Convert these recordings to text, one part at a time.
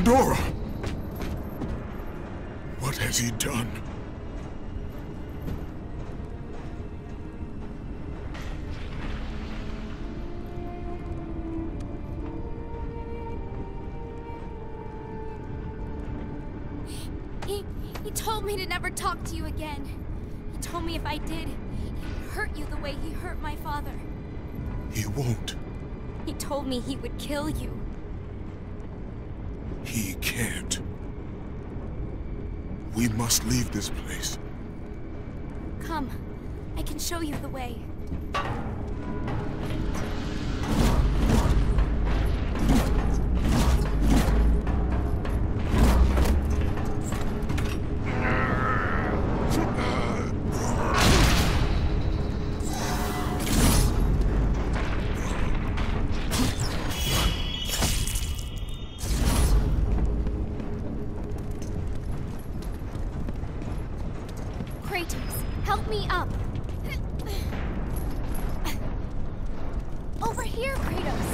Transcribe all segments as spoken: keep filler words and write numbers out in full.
Pandora! What has he done? He... he told me to never talk to you again. He told me if I did, he'd hurt you the way he hurt my father. He won't. He told me he would kill you. He can't. We must leave this place. Come, I can show you the way. Kratos, help me up! Over here, Kratos!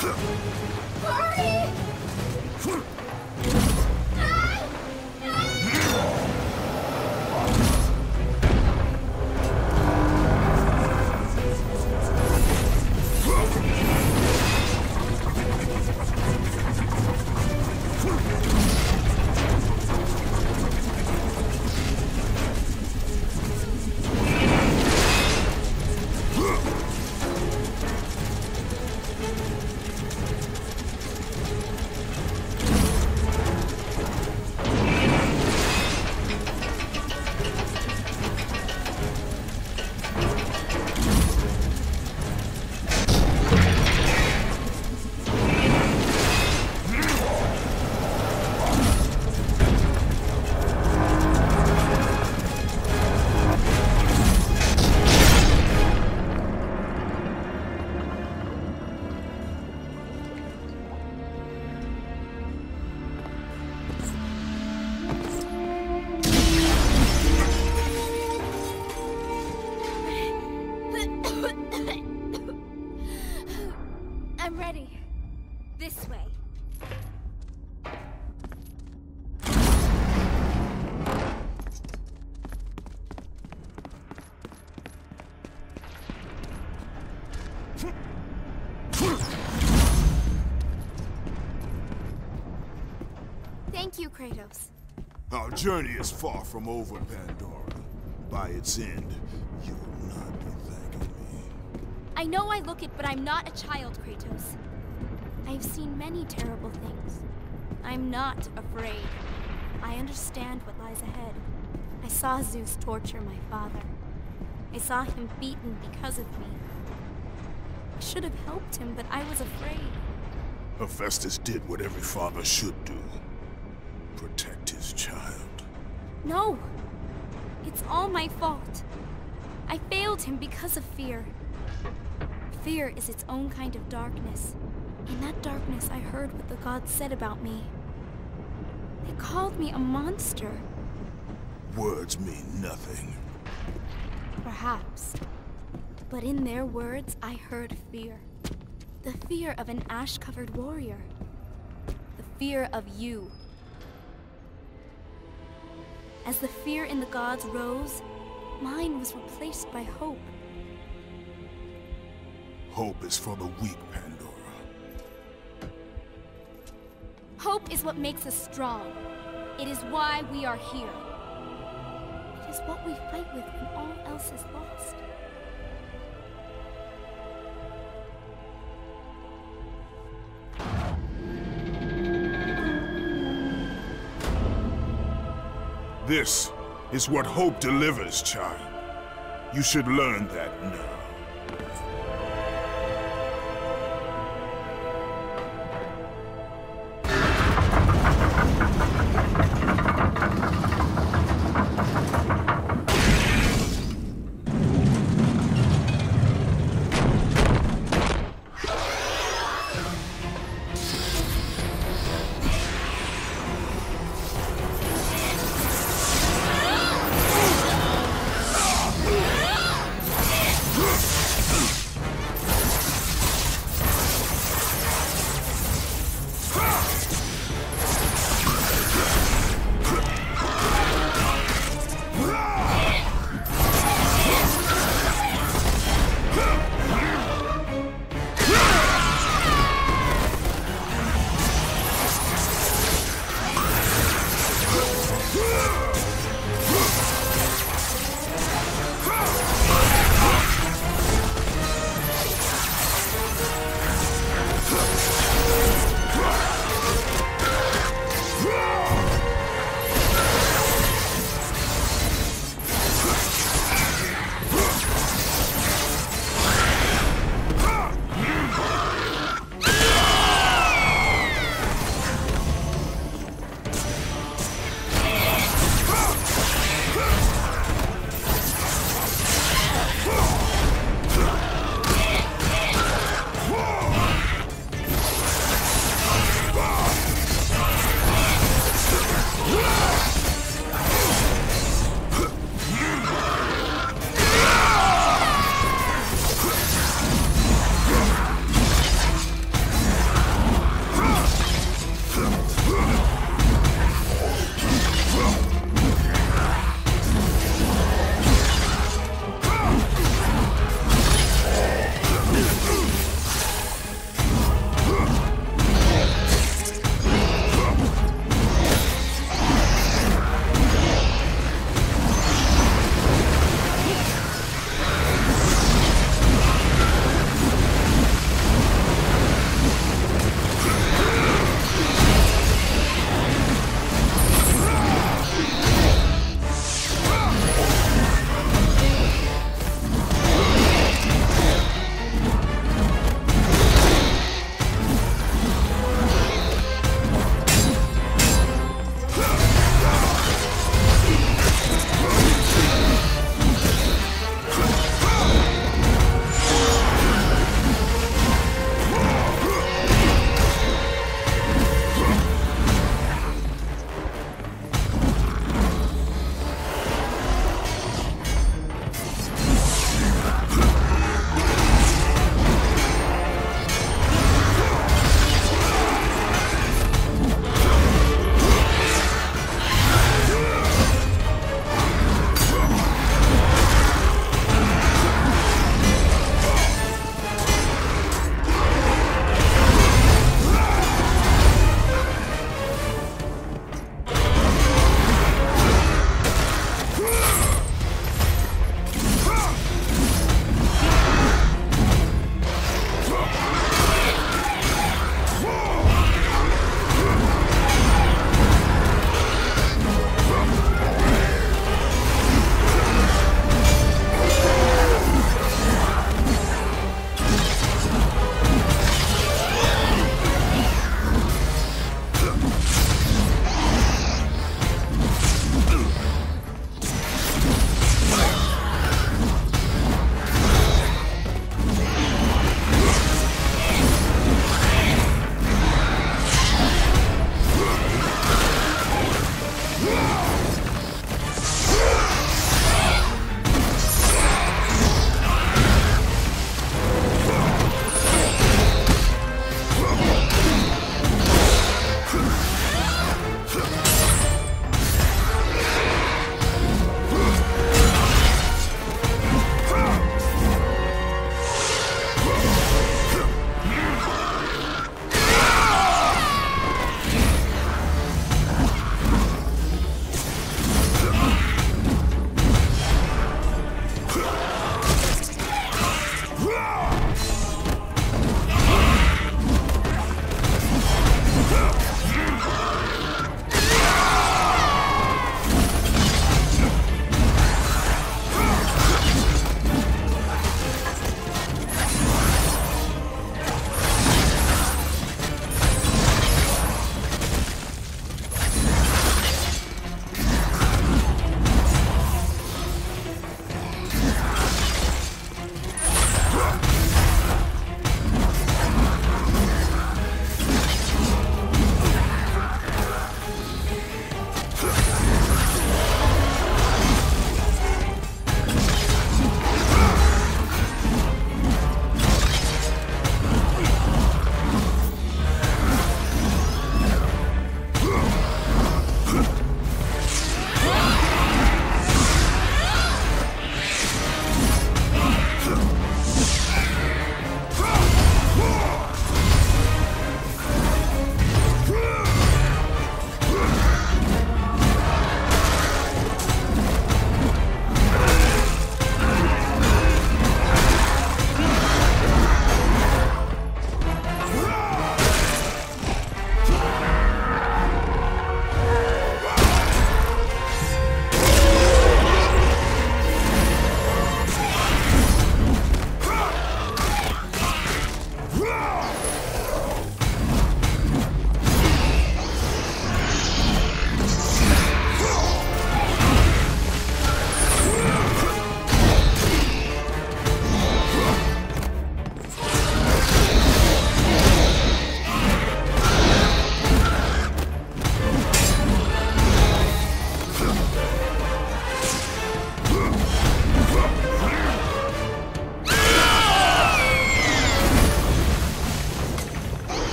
I'm ready. This way. Thank you, Kratos. Our journey is far from over, Pandora. By its end, you will not be thanking me. I know I look it, but I'm not a child, Kratos. I've seen many terrible things. I'm not afraid. I understand what lies ahead. I saw Zeus torture my father. I saw him beaten because of me. I should have helped him, but I was afraid. Hephaestus did what every father should do. Protect his child. No! It's all my fault. I failed him because of fear. Fear is its own kind of darkness. In that darkness, I heard what the gods said about me. They called me a monster. Words mean nothing. Perhaps. But in their words, I heard fear. The fear of an ash-covered warrior. The fear of you. As the fear in the gods rose, mine was replaced by hope. Hope is for the weak, Pandora. Hope is what makes us strong. It is why we are here. It is what we fight with when all else is lost. This is what hope delivers, child. You should learn that now.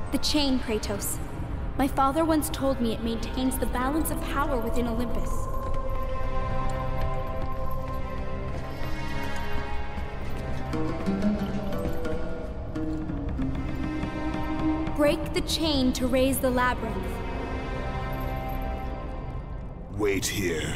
The chain, Kratos. My father once told me it maintains the balance of power within Olympus. Break the chain to raise the labyrinth. Wait here.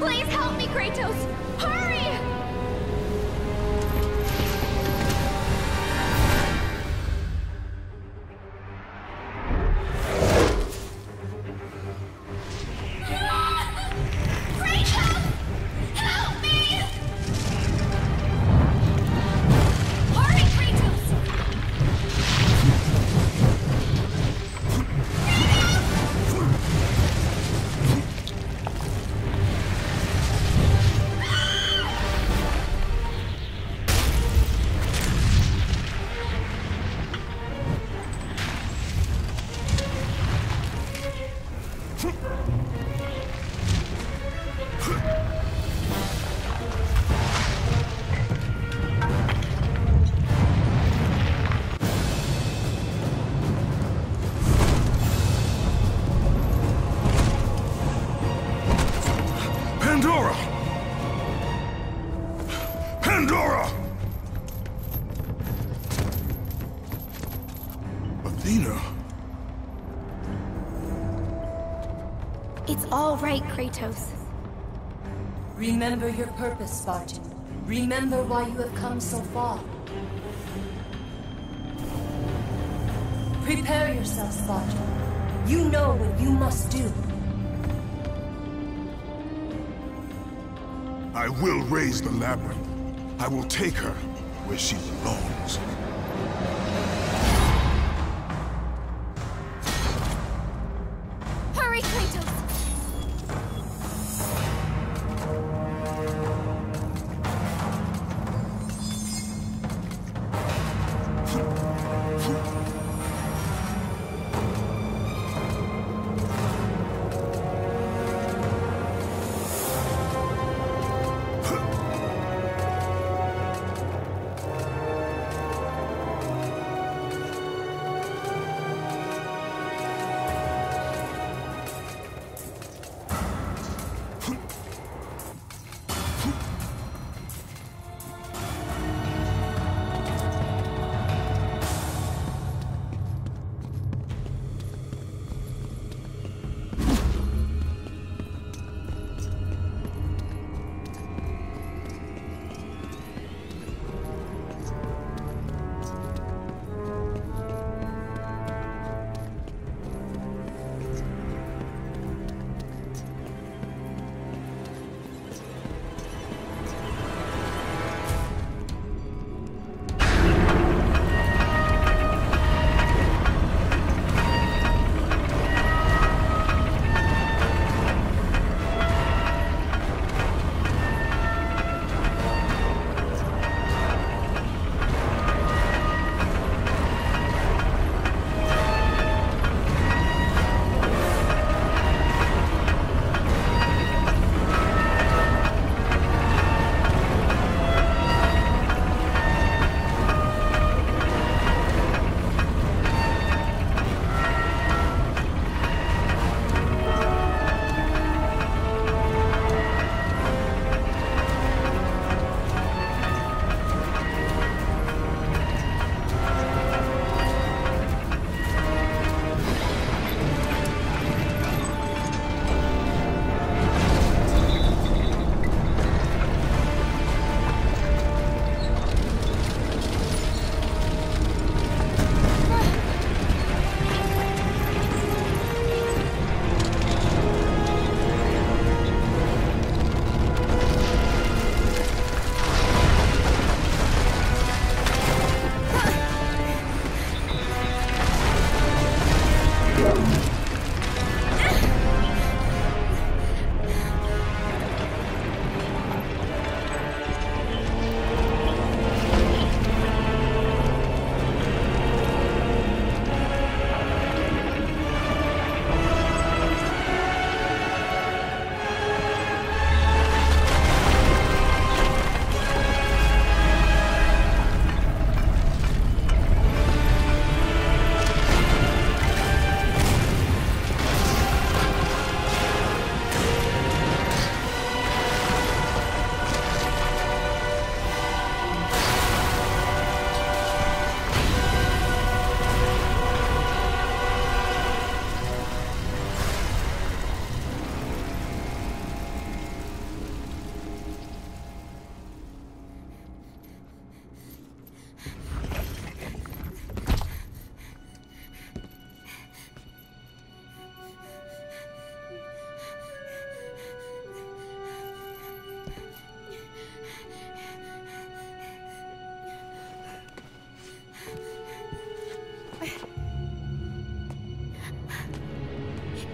Please help me, Kratos! Hurry! Kratos! Help me! Hurry, Kratos! Pandora! Pandora! Athena? It's all right, Kratos. Remember your purpose, Spartan. Remember why you have come so far. Prepare yourself, Spartan. You know what you must do. I will raise the labyrinth. I will take her where she belongs. Hurry, Kratos!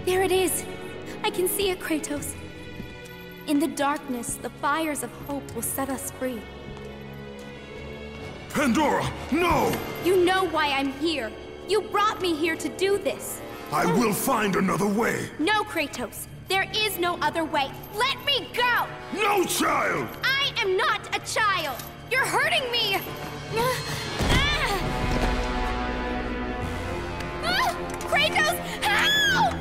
There it is! I can see it, Kratos. In the darkness, the fires of hope will set us free. Pandora, no! You know why I'm here. You brought me here to do this. I will find another way. No, Kratos. There is no other way. Let me go! No, child! I am not a child! You're hurting me! Kratos, help!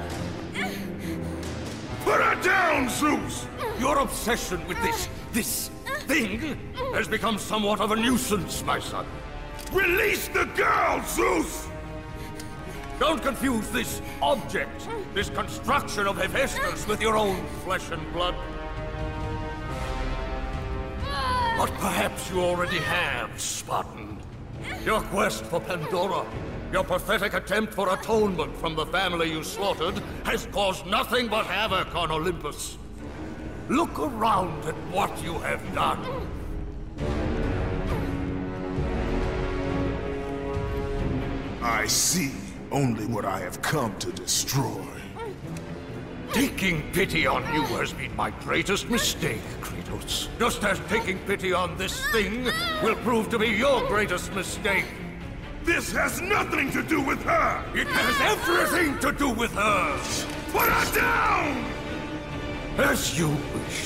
Put her down, Zeus! Your obsession with this, this thing has become somewhat of a nuisance, my son. Release the girl, Zeus! Don't confuse this object, this construction of Hephaestus with your own flesh and blood. But perhaps you already have, Spartan. Your quest for Pandora, your pathetic attempt for atonement from the family you slaughtered, has caused nothing but havoc on Olympus. Look around at what you have done. I see only what I have come to destroy. Taking pity on you has been my greatest mistake, Kratos. Just as taking pity on this thing will prove to be your greatest mistake. This has nothing to do with her! It has everything to do with her! Put her down! As you wish.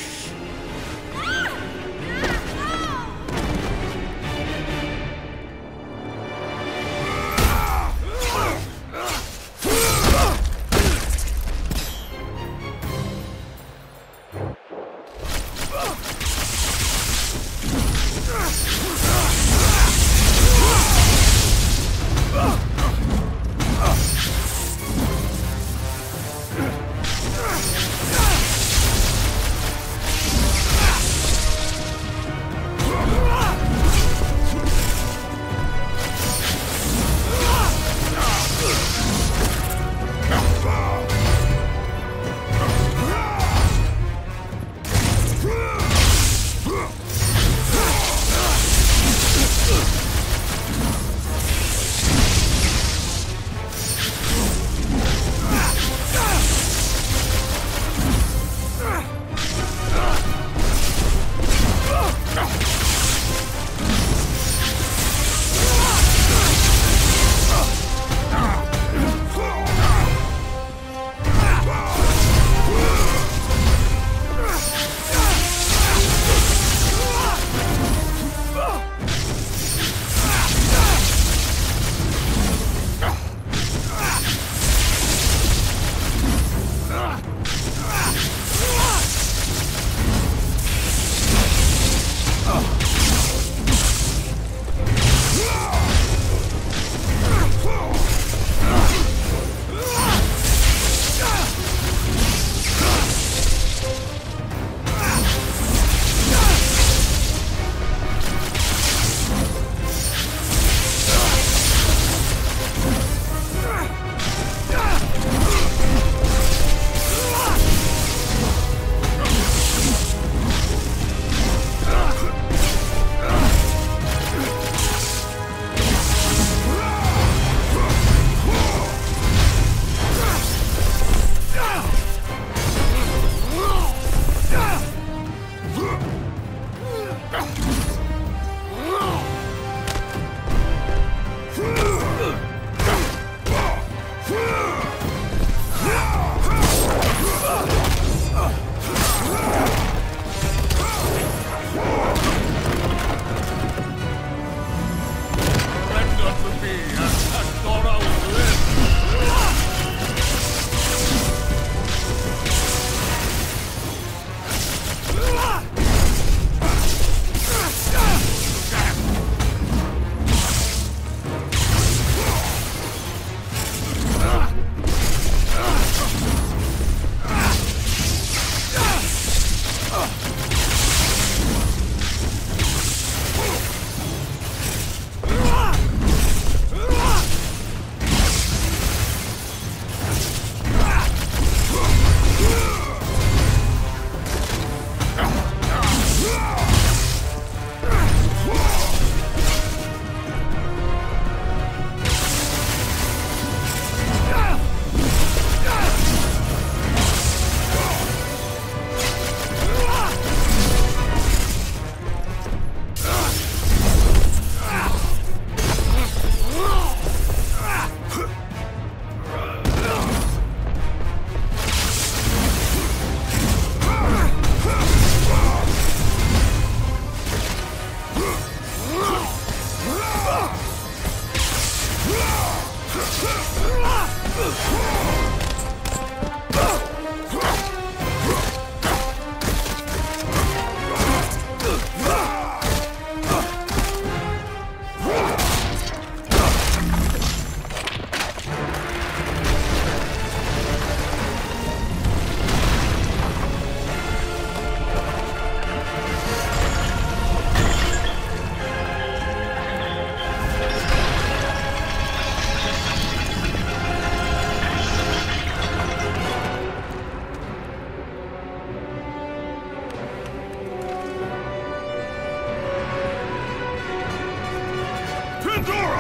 Pandora!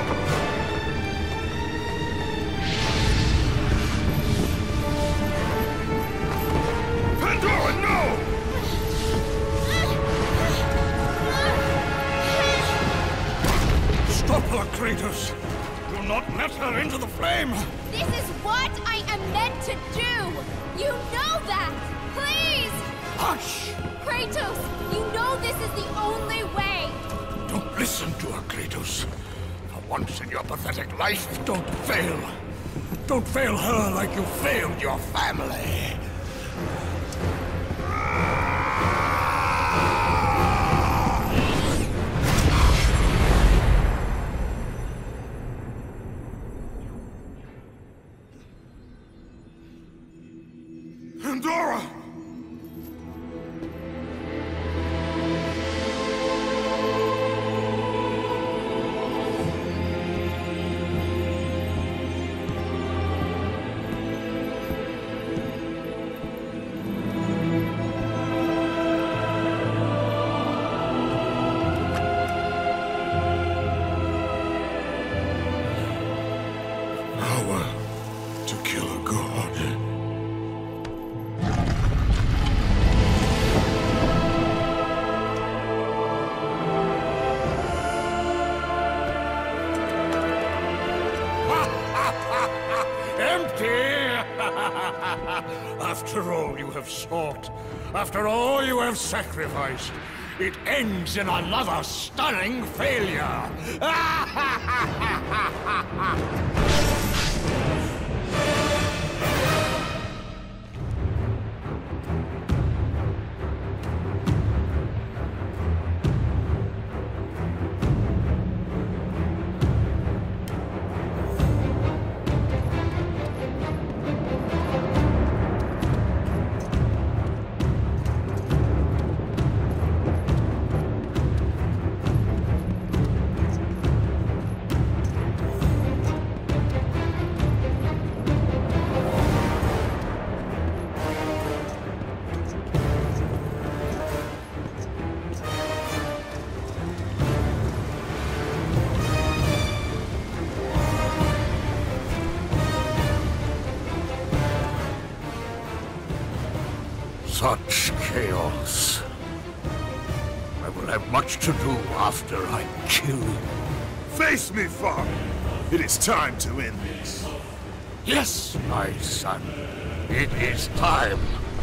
Pandora, no! Stop her, Kratos! Do not let her into the flame! This is what I am meant to do! You know that! Please! Hush! Kratos, you know this is the only way! Don't listen to her, Kratos. For once in your pathetic life, don't fail. Don't fail her like you failed your family. Pandora! Power to kill a god. After all you have sought, after all you have sacrificed, it ends in another stunning failure! Such chaos. I will have much to do after I kill you. Face me, father. It is time to end this. Yes, my son. It is time.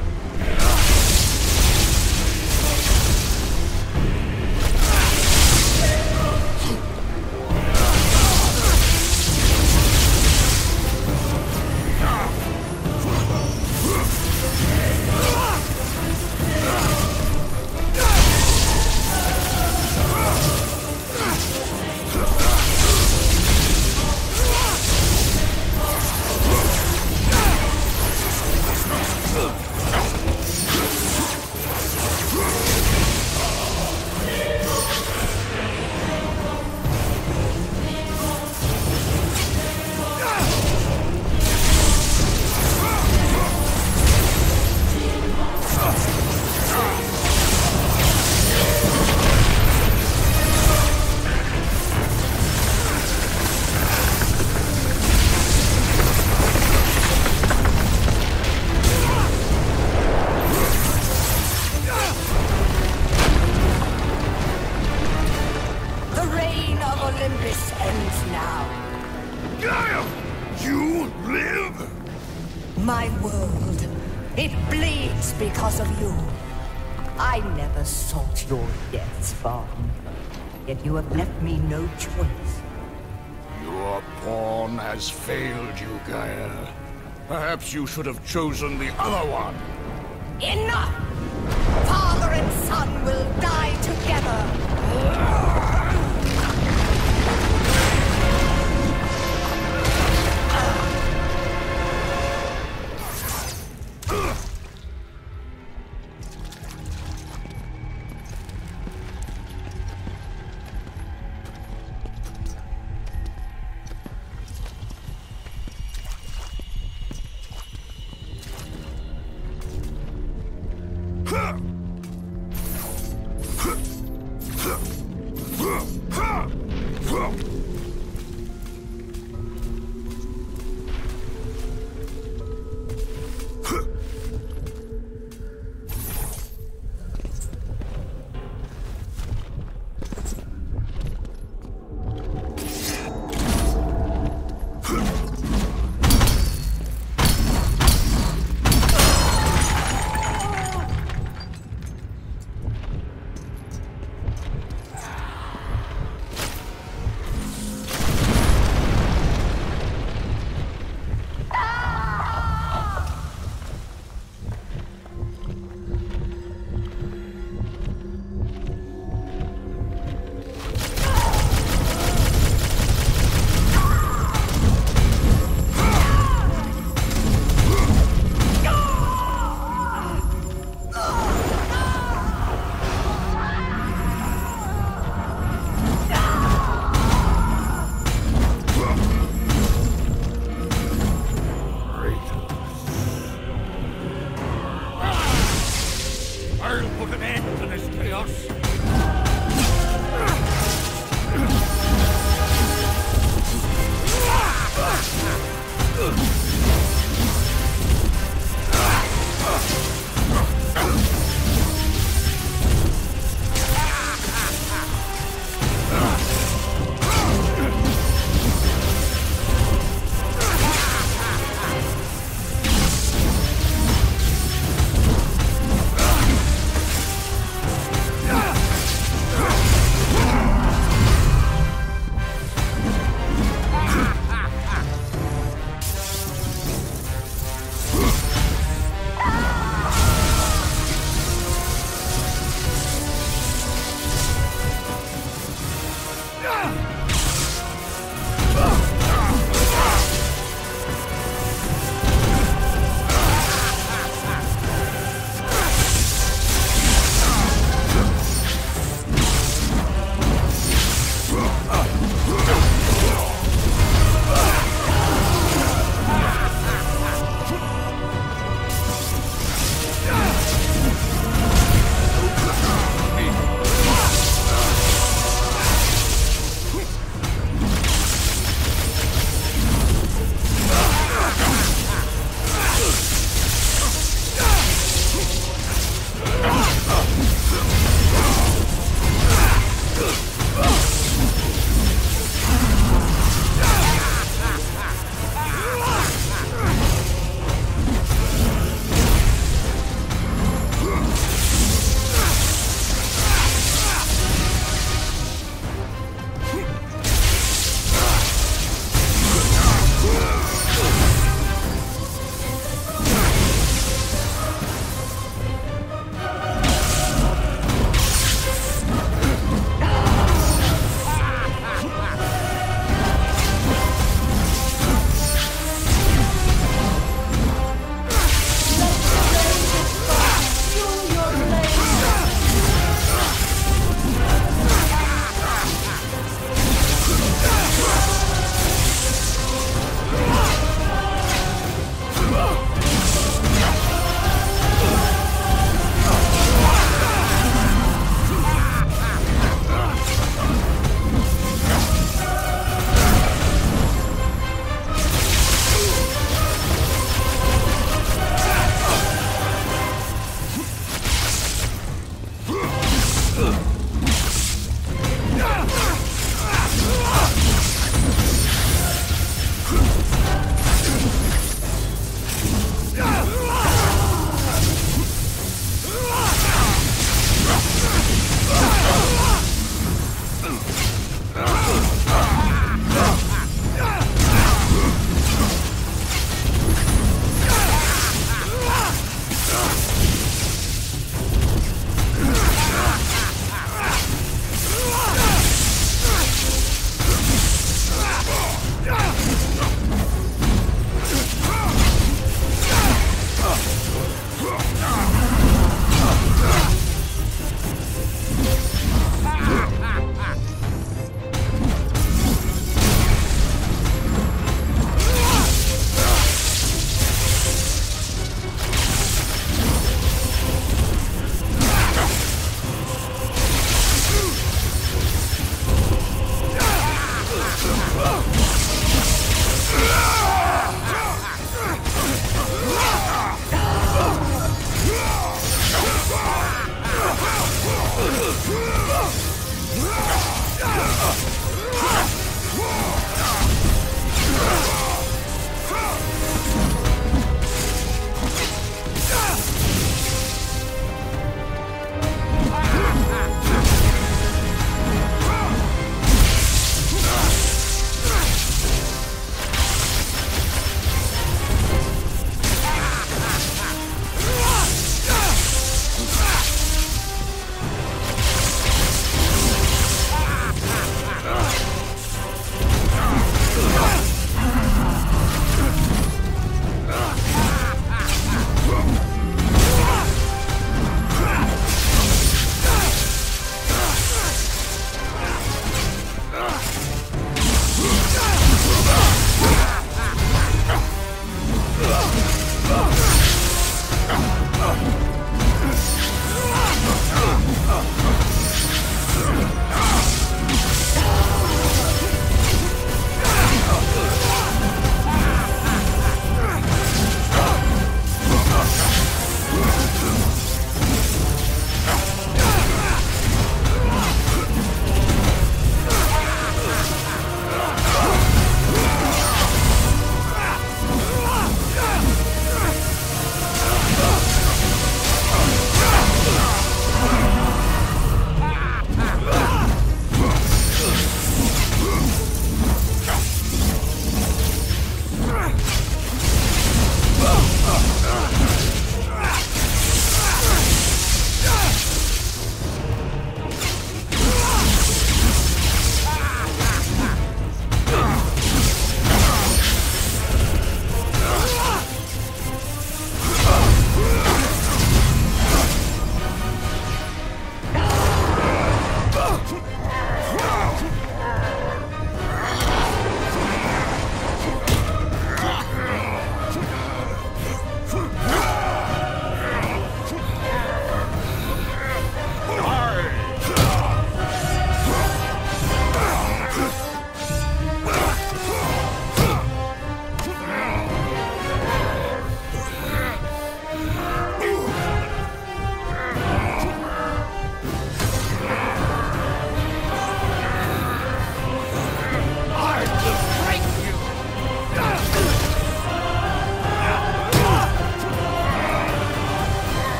Olympus ends now. Gaia! You live? My world, it bleeds because of you. I never sought your deaths, Spartan. Yet you have left me no choice. Your pawn has failed you, Gaia. Perhaps you should have chosen the other one. Enough! Father and son will die together.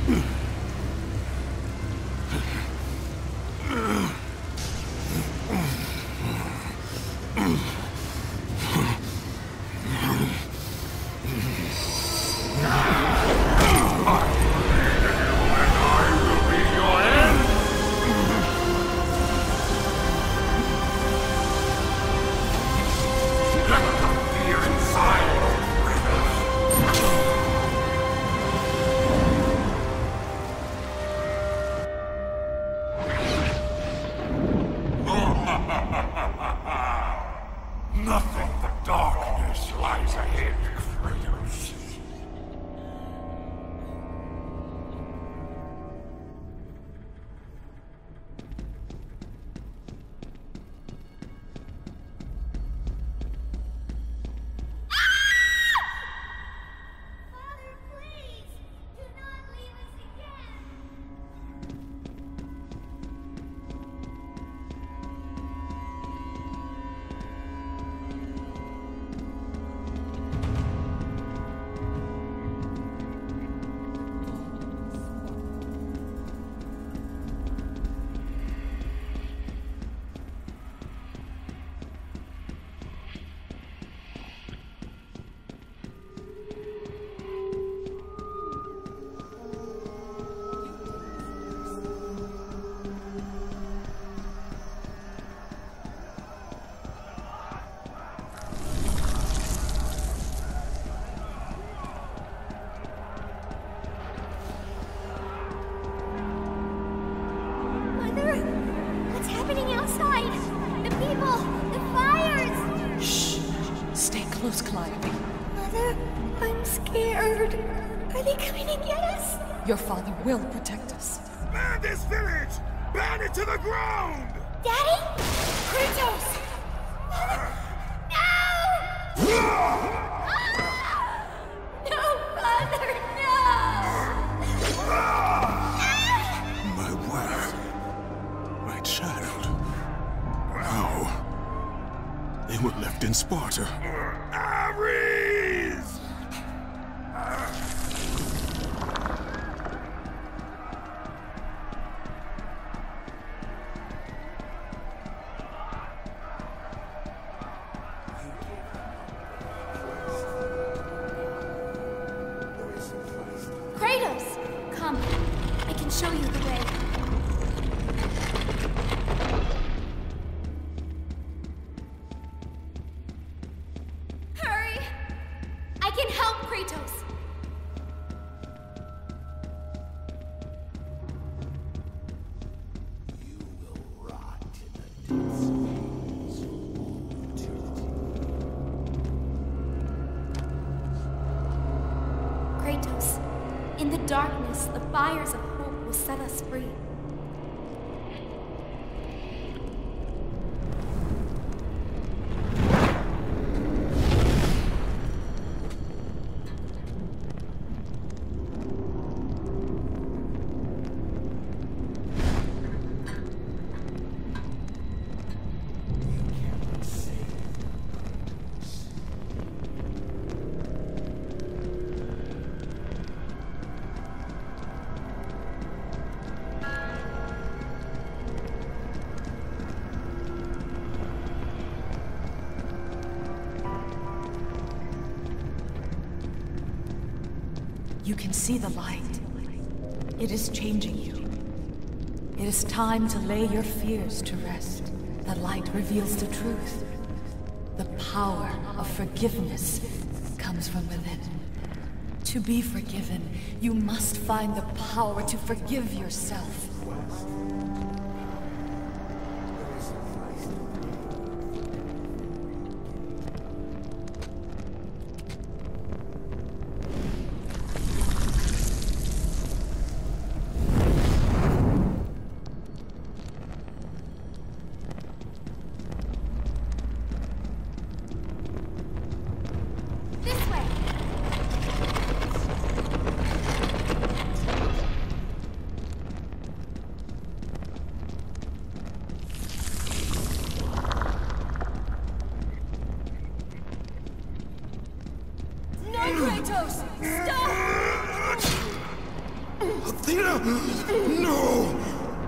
Nothing but darkness lies ahead, Kratos. Your father will protect us. Man this village! Ban it to the ground! Daddy? Kratos! No! No, Father, no! My wife. My child. How? They were left in Sparta. Ares! Kratos, in the darkness, the fires of hope will set us free. You can see the light. It is changing you. It is time to lay your fears to rest. The light reveals the truth. The power of forgiveness comes from within. To be forgiven, you must find the power to forgive yourself. Athena! No!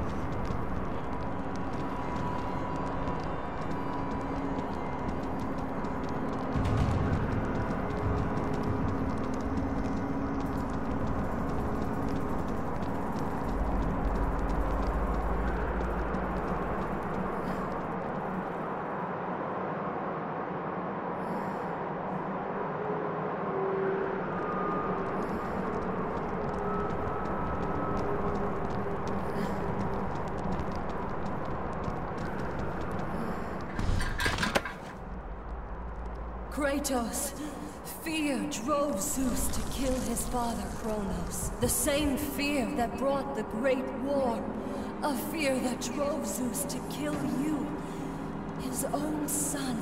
Kratos, fear drove Zeus to kill his father Kronos. The same fear that brought the Great War. A fear that drove Zeus to kill you, his own son.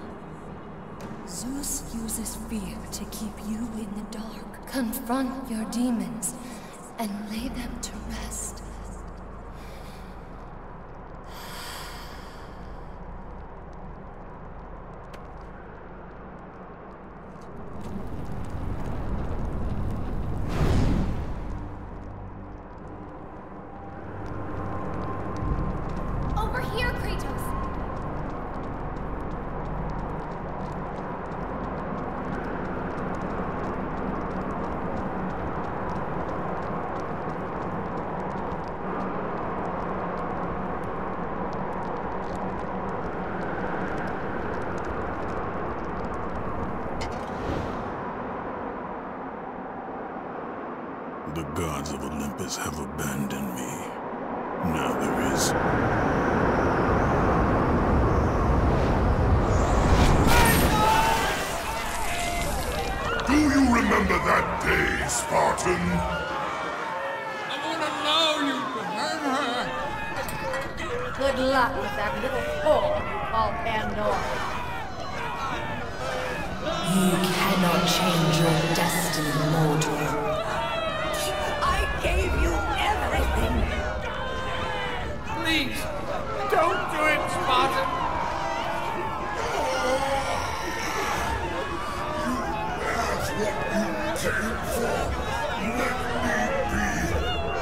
Zeus uses fear to keep you in the dark. Confront your demons and lay them to rest. The gods of Olympus have abandoned me. Now there is... Do you remember that day, Spartan? I wanna know you can hurt her. Good luck with that little whore called Pandora. You cannot change your destiny, mortal. I gave you everything. Please, don't do it, Spartan. That's what you came for. Let me be.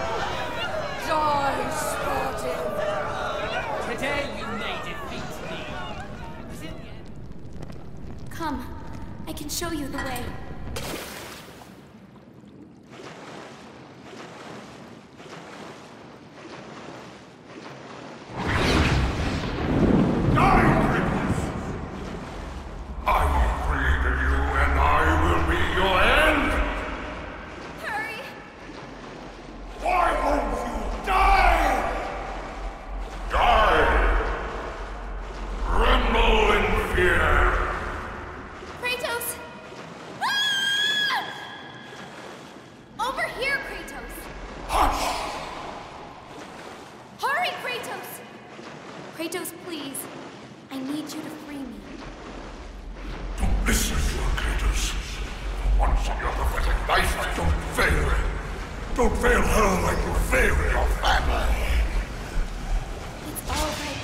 Die, Spartan. Today you may defeat me. Because in the end... Come, I can show you the way. Kratos, please. I need you to free me. Don't listen to her, Kratos. For once in your pathetic life, don't fail. Don't fail her like you failed your family. It's all right.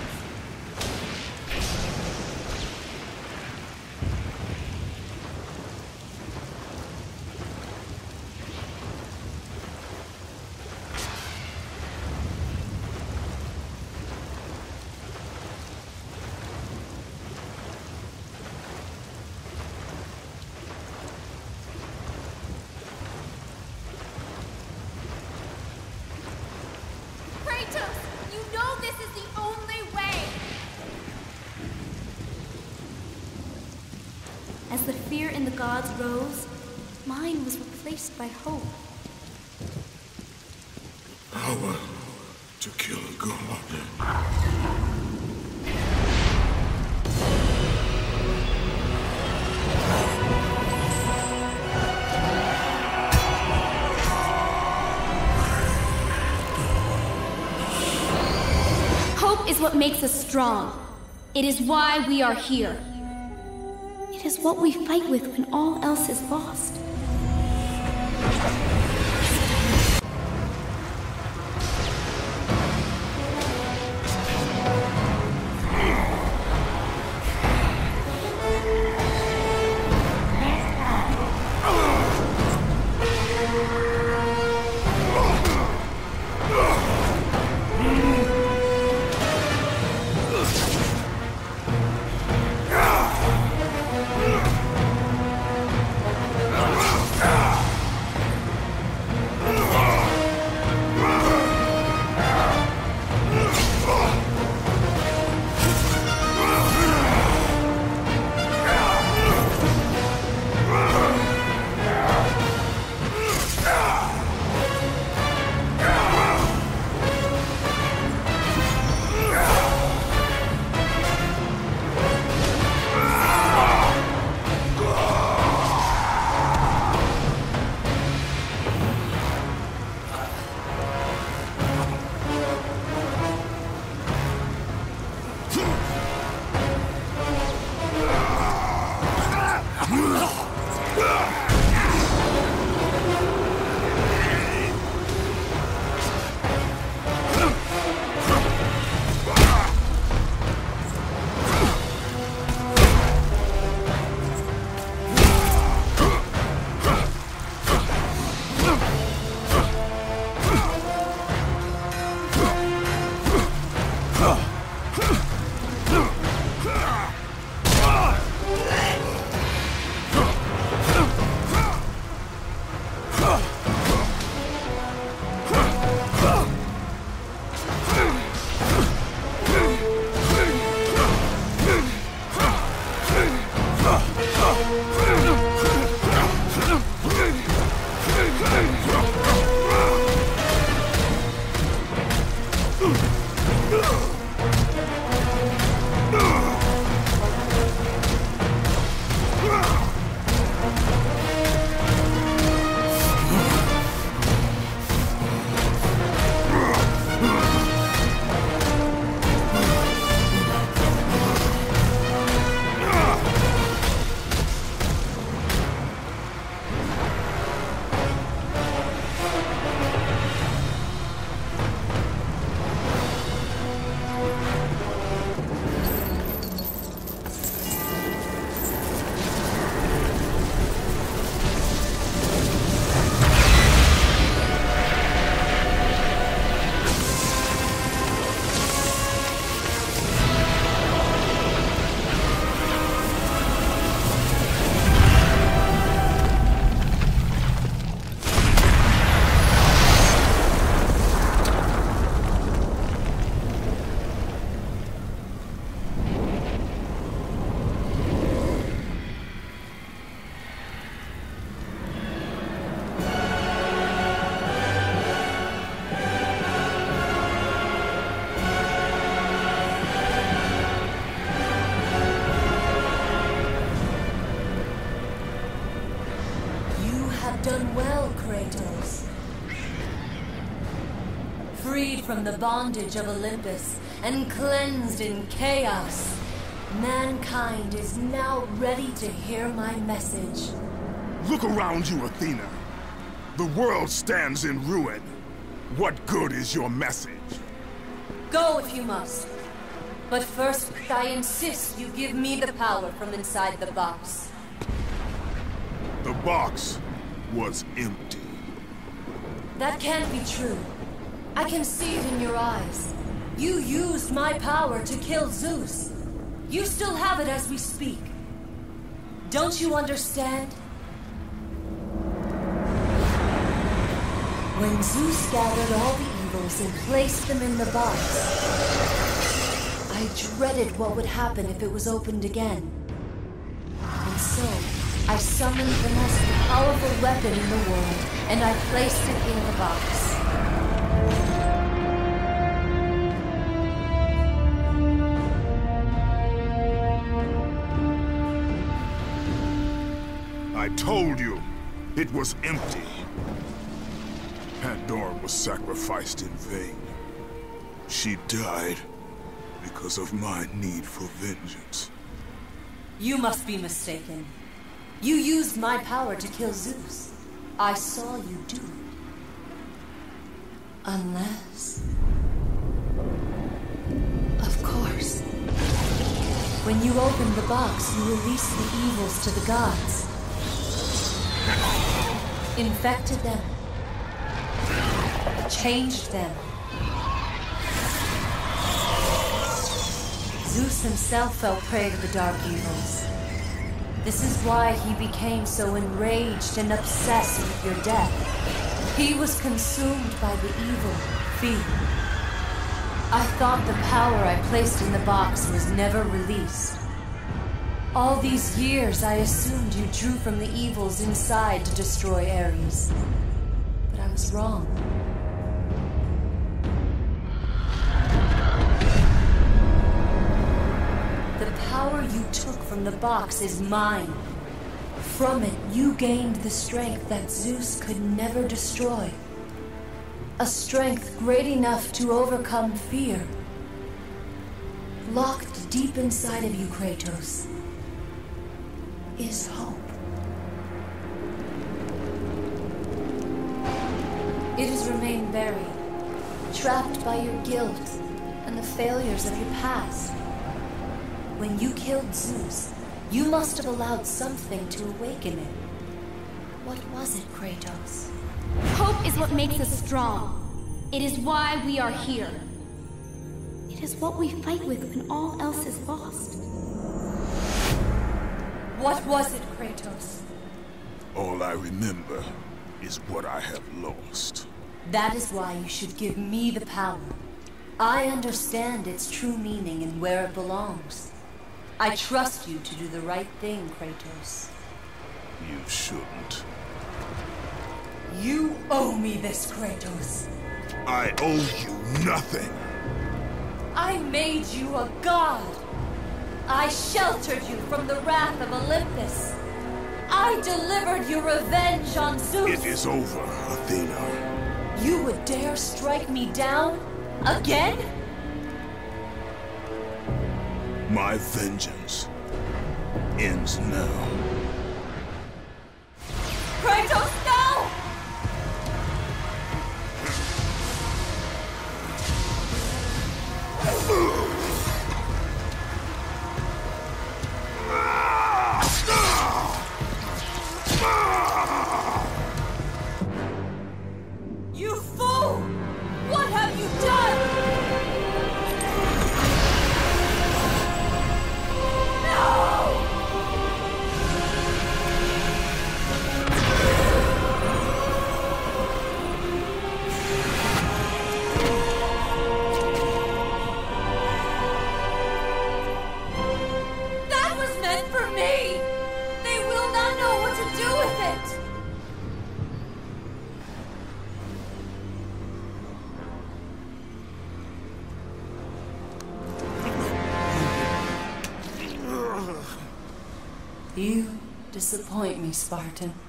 You know this is the only way! As the fear in the gods rose, mine was replaced by hope. Power to kill a god. Hope is what makes us strong. It is why we are here. It is what we fight with when all else is lost. freed from the bondage of Olympus and cleansed in chaos, mankind is now ready to hear my message. Look around you, Athena. The world stands in ruin. What good is your message? Go if you must. But first, I insist you give me the power from inside the box. The box was empty. That can't be true. I can see it in your eyes. You used my power to kill Zeus. You still have it as we speak. Don't you understand? When Zeus gathered all the evils and placed them in the box, I dreaded what would happen if it was opened again. And so, I summoned the most powerful weapon in the world, and I placed it in the box. I told you, it was empty. Pandora was sacrificed in vain. She died because of my need for vengeance. You must be mistaken. You used my power to kill Zeus. I saw you do it. Unless... Of course. When you opened the box, you released the evils to the gods. Infected them. Changed them. Zeus himself fell prey to the dark evils. This is why he became so enraged and obsessed with your death. He was consumed by the evil, fear. I thought the power I placed in the box was never released. All these years I assumed you drew from the evils inside to destroy Ares. But I was wrong. The power you took from the box is mine. From it, you gained the strength that Zeus could never destroy. A strength great enough to overcome fear. Locked deep inside of you, Kratos, is hope. It has remained buried, trapped by your guilt and the failures of your past. When you killed Zeus, you must have allowed something to awaken it. What was it, Kratos? Hope is what makes us strong. It is why we are here. It is what we fight with when all else is lost. What was it, Kratos? All I remember is what I have lost. That is why you should give me the power. I understand its true meaning and where it belongs. I trust you to do the right thing, Kratos. You shouldn't. You owe me this, Kratos. I owe you nothing. I made you a god. I sheltered you from the wrath of Olympus. I delivered your revenge on Zeus. It is over, Athena. You would dare strike me down? Again? My vengeance ends now. Kratos, no! You fool! What have you done? You disappoint me, Spartan.